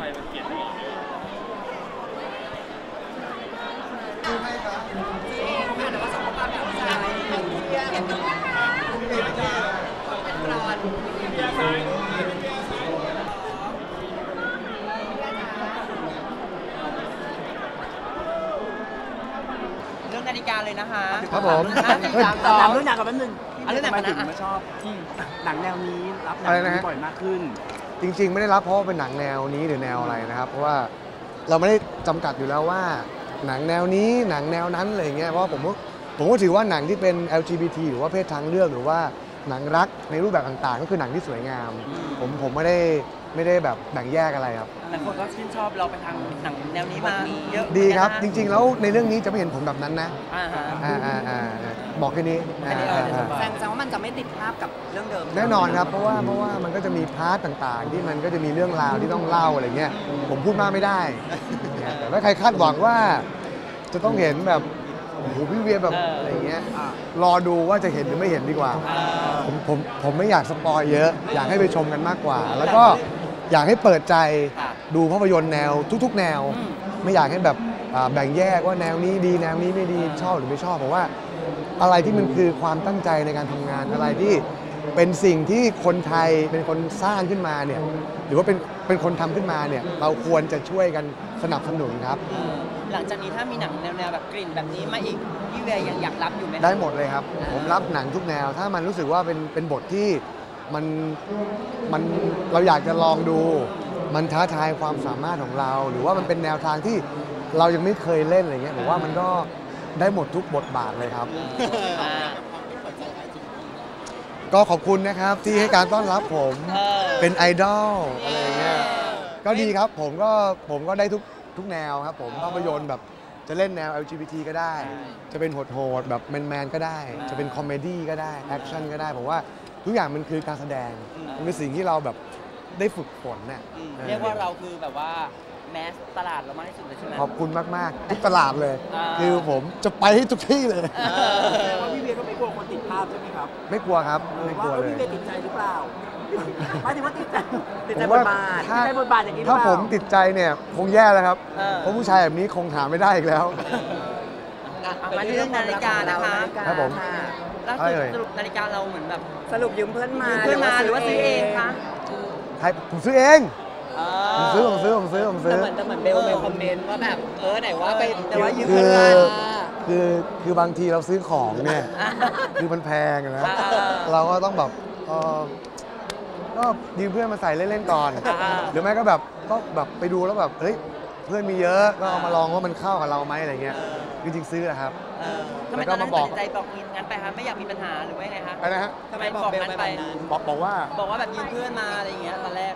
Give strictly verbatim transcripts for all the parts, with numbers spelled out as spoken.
มันเปลี่ยนตลอดเลยซื้อให้ครับซื้อเองค่ะแต่ว่าสมมติว่าแบบผู้ชายเป็นเบียร์เป็นกรอนเบียร์ซ้ายเบียร์ซ้ายเรื่องนาฬิกาเลยนะคะครับผมถามเรื่องหนังกับแป๊บนึงเรื่องหนังมาถึงมาชอบหนังแนวนี้รับหนังนี้บ่อยมากขึ้นจริงๆไม่ได้รับเพราะเป็นหนังแนวนี้หรือแนวอะไรนะครับเพราะว่าเราไม่ได้จำกัดอยู่แล้วว่าหนังแนวนี้หนังแนวนั้นอะไรเงี้ยเพราะผมผมก็ถือว่าหนังที่เป็น แอล จี บี ที หรือว่าเพศทางเลือกหรือว่าหนังรักในรูปแบบต่างๆก็คือหนังที่สวยงามผมผมไม่ได้ไม่ได้แบบแบ่งแยกอะไรครับแต่คนก็ชื่นชอบเราไปทางหนังแนวนี้มาเยอะดีครับจริงๆแล้วในเรื่องนี้จะไม่เห็นผมแบบนั้นนะอ่าอ่าอ่าบอกแค่นี้แสดงว่ามันจะไม่ติดภาพกับเรื่องเดิมแน่นอนครับเพราะว่าเพราะว่ามันก็จะมีพาร์ทต่างๆที่มันก็จะมีเรื่องราวที่ต้องเล่าอะไรเงี้ยผมพูดมากไม่ได้แต่ถ้าใครคาดหวังว่าจะต้องเห็นแบบโอ้โหพี่เวียแบบอะไรเงี้ยรอดูว่าจะเห็นหรือไม่เห็นดีกว่าผมผมผมไม่อยากสปอยเยอะอยากให้ไปชมกันมากกว่าแล้วก็อยากให้เปิดใจดูภาพยนตร์แนวทุกๆแนวไม่อยากให้แบบแบ่งแยกว่าแนวนี้ดีแนวนี้ไม่ดีชอบหรือไม่ชอบเพราะว่าอะไรที่มันคือความตั้งใจในการทำงานอะไรที่เป็นสิ่งที่คนไทยเป็นคนสร้างขึ้นมาเนี่ยหรือว่าเป็นเป็นคนทำขึ้นมาเนี่ยเราควรจะช่วยกันสนับสนุนครับหลังจากนี้ถ้ามีหนังแนวๆแบบกลิ่นแบบนี้มาอีกพี่เวียยังอยากรับอยู่ไหมได้หมดเลยครับผมรับหนังทุกแนวถ้ามันรู้สึกว่าเป็นเป็นบทที่มันมันเราอยากจะลองดูมันท้าทายความสามารถของเราหรือว่ามันเป็นแนวทางที่เรายังไม่เคยเล่นอะไรเงี้ยผมว่ามันก็ได้หมดทุกบทบาทเลยครับก็ขอบคุณนะครับที่ให้การต้อนรับผมเป็นไอดอลอะไรเงี้ยก็ดีครับผมก็ผมก็ได้ทุกทุกแนวครับผมภาพยนตร์แบบจะเล่นแนว แอล จี บี ที ก็ได้จะเป็นโหดๆแบบแมนๆก็ได้จะเป็นคอมเมดี้ก็ได้แอคชั่นก็ได้ผมว่าทุกอย่างมันคือการแสดงมันเป็นสิ่งที่เราแบบได้ฝึกฝนเนี่ยเรียกว่าเราคือแบบว่าแมสตลาดเรามากที่สุดเลยใช่ไหมขอบคุณมากๆทุกตลาดเลยคือผมจะไปให้ทุกที่เลยพี่เวียก็ไม่กลัวคนติดภาพใช่ไหมครับไม่กลัวครับไม่กลัวเลยพี่เวียติดใจหรือเปล่าหมายถึงว่าติดใจติดใจบทบาทติดใจบทบาทอย่างนี้หรือเปล่าถ้าผมติดใจเนี่ยคงแย่แล้วครับเพราะผู้ชายแบบนี้คงหาไม่ได้อีกแล้วมาเรื่องนาฬิกานะคะครับผมล่าสุดสรุปนาฬิกาเราเหมือนแบบสรุปยืมเพื่อนมาเพื่อนมาหรือว่าซื้อเองคะใครผมซื้อเองผมซื้อผมซื้อผมซื้อผมซื้อเหมือนแต่เหมือนเบลไปคอมเมนต์ว่าแบบเออไหนว่าไปแต่ว่ายืมเพื่อนคือคือบางทีเราซื้อของเนี่ยคือมันแพงนะเราก็ต้องแบบก็ยืมเพื่อนมาใส่เล่นๆก่อนหรือไม่ก็แบบก็แบบไปดูแล้วแบบเฮ้ยเพื่อนมีเยอะก็เอามาลองว่ามันเข้ากับเราไหมอะไรเงี้ยจริงๆซื้อนะครับทำไมตอนนั้นตัดใจบอกงั้นไปครับไม่อยากมีปัญหาหรือว่าไงฮะอะไรนะฮะทำไมบอกงั้นไปบอกบอกว่าบอกว่าแบบยืมเพื่อนมาอะไรอย่างเงี้ยตอนแรก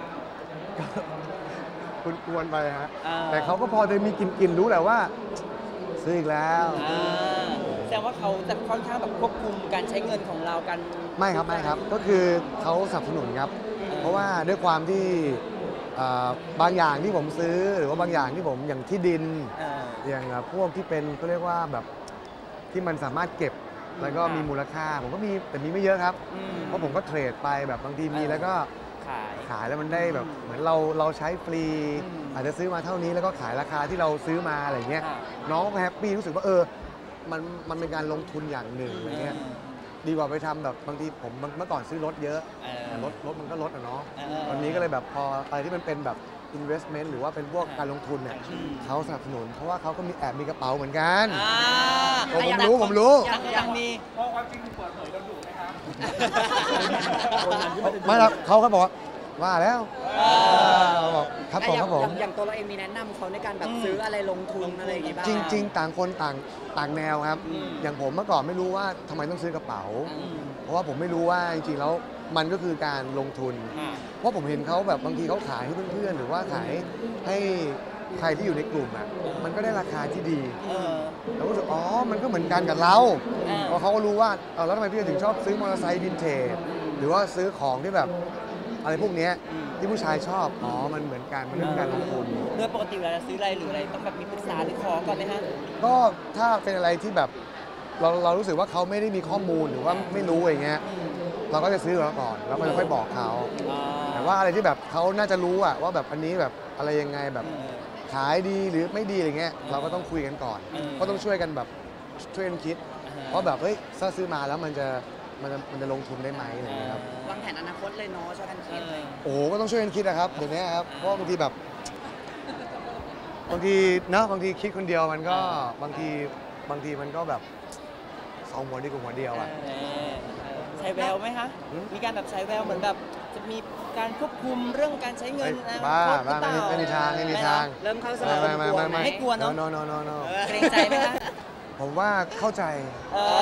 คุณกวนไปฮะแต่เขาก็พอจะมีกินกินรู้แหละว่าซื้ออีกแล้วแสดงว่าเขาจะค่อนข้างแบบควบคุมการใช้เงินของเรากันไม่ครับไม่ครับก็คือเขาสนับสนุนครับเพราะว่าด้วยความที่บางอย่างที่ผมซื้อหรือว่าบางอย่างที่ผมอย่างที่ดินอย่างพวกที่เป็นเขาเรียกว่าแบบที่มันสามารถเก็บแล้วก็มีมูลค่าผมก็มีแต่มีไม่เยอะครับเพราะผมก็เทรดไปแบบบางทีมีแล้วก็ขายขายแล้วมันได้แบบเหมือนเราเราใช้ฟรีอาจจะซื้อมาเท่านี้แล้วก็ขายราคาที่เราซื้อมาอะไรเงี้ยน้องก็แฮปปี้รู้สึกว่าเออมันมันเป็นการลงทุนอย่างหนึ่งอะไรเงี้ยดีกว่าไปทำแบบบางทีผมเมื่อก่อนซื้อรถเยอะรถรถมันก็ลดอ่ะเนาะตอนนี้ก็เลยแบบพออะไรที่มันเป็นแบบ investment หรือว่าเป็นพวกการลงทุนเนี่ยเขาสนับสนุนเพราะว่าเขาก็มีแอบมีกระเป๋าเหมือนกันผมรู้ผมรู้ยังมีพอความจริงเปิดเผยโดนดุไหมครับไม่ครับเขาก็บอกว่าแล้วครับผมครับผมอย่างตัวเราเองมีแนะนำเขาในการแบบซื้ออะไรลงทุนอะไรอย่างงี้บ้างจริงๆต่างคนต่างต่างแนวครับอย่างผมเมื่อก่อนไม่รู้ว่าทำไมต้องซื้อกระเป๋าเพราะว่าผมไม่รู้ว่าจริงๆแล้วมันก็คือการลงทุนเพราะผมเห็นเขาแบบบางทีเขาขายให้เพื่อนๆหรือว่าขายให้ใครที่อยู่ในกลุ่มอ่ะมันก็ได้ราคาที่ดีเราก็รู้สึกอ๋อมันก็เหมือนกันกับเราเพราะเขาก็รู้ว่าเอาแล้วทำไมพี่ถึงชอบซื้อมอเตอร์ไซค์วินเทจหรือว่าซื้อของที่แบบอะไรพวกนี้ที่ผู้ชายชอบอ๋อมันเหมือนกันมันเรื่องการลงทุนโดยปกติเวลาซื้ออะไรหรืออะไรต้องแบบมีปรึกษาหรือขอก่อนไหมฮะก็ถ้าเป็นอะไรที่แบบเราเรารู้สึกว่าเขาไม่ได้มีข้อมูลหรือว่าไม่รู้อย่างเงี้ยเราก็จะซื้อเราก่อนแล้วมันค่อยบอกเขาแต่ว่าว่าอะไรที่แบบเขาน่าจะรู้อะว่าแบบอันนี้แบบอะไรยังไงแบบขายดีหรือไม่ดีอะไรเงี้ยเราก็ต้องคุยกันก่อนก็ต้องช่วยกันแบบช่วยกันคิดว่าแบบเฮ้ยถ้าซื้อมาแล้วมันจะมันจะมันจะลงทุนได้ไหมอะไรเงี้ยครับวางแผนอนาคตเลยเนาะช่วยกันคิดเลยโอ้โหก็ต้องช่วยกันคิดนะครับเดี๋ยวนี้ครับเพราะบางทีแบบบางทีเนาะบางทีคิดคนเดียวมันก็บางทีบางทีมันก็แบบสองหัวดีกว่าหัวเดียวอ่ะใช้แววไหมคะ มีการแบบใช้แววเหมือนแบบจะมีการควบคุมเรื่องการใช้เงินบ้าหรือบ้าเปล่ไม่มีทางไม่มีทางเริ่มเข้าสไม่มองไม่ไม่ไม่ไม่ไม่กลัวเนอะโนโนโนโนเกรงใจไหมคะผมว่าเข้าใจเออ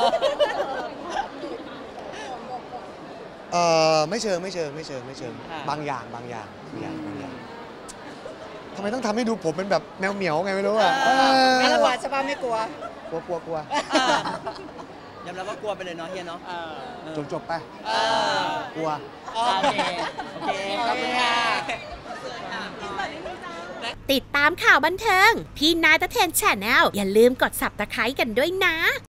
เออไม่เชิงไม่เชิงไม่เชิงไม่เชิงบางอย่างบางอย่างบางอย่างบางอย่างทำไมต้องทำให้ดูผมเป็นแบบแมวเหมียวไงไม่รู้อ่ะไม่กลัวใช่ป่ะไม่กลัวกลัวกลัวกลัวยอมรับว่ากลัวไปเลยเนาะเฮียเนาะจบจบไปเออกลัวโอเคโอเคขอบคุณค่ะติดตามข่าวบันเทิง พี่นายตะเทนแชนแนลอย่าลืมกด ซับสไครบ์ กันด้วยนะ